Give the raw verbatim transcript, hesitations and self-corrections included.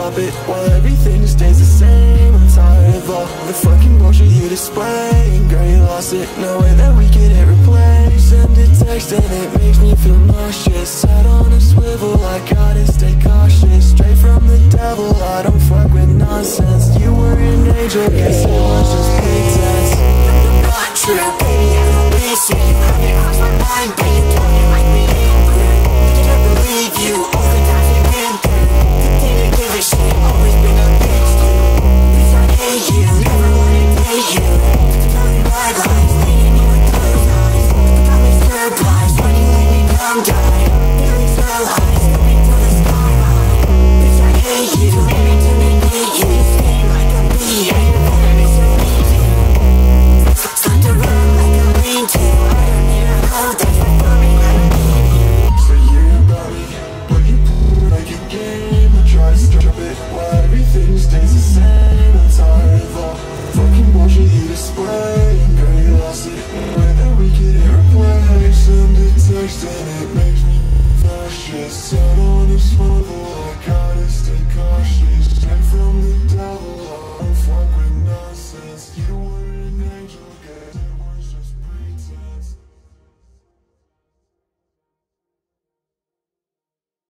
drop it while everything stays the same. I'm tired of all the fucking bullshit you display. Girl, you lost it, no way that we can hit replay. Send a text and it makes me feel nauseous. Head on a swivel, I gotta stay cautious. Straight from the devil, I don't fuck with nonsense. You were an angel, guess it was just pretense. You're not true, baby, I don't listen. You haven't crossed my mind, but you told me like me angry. I can't believe you, all the times you've been through. You didn't give a shit, always been against you. Bitch, I hate you, never wanna date you. Tell me white lies, leading you with blue eyes. Got me surprised when you let me down, die. Feeling so high, stepping to the sky high. Bitch, I hate you, never intimidate you. You scream like a bee, and you're very so easy. Start to run like a lean-to. I don't need a hold that's for me, I don't need you. So you got me, but you pull like a game. I try to strip it while everything stays the same. I'm tired of all fucking bullshit you display. Girl, you lost it, no way that we could hit replay. Send a text and it makes me nauseous. Set on a small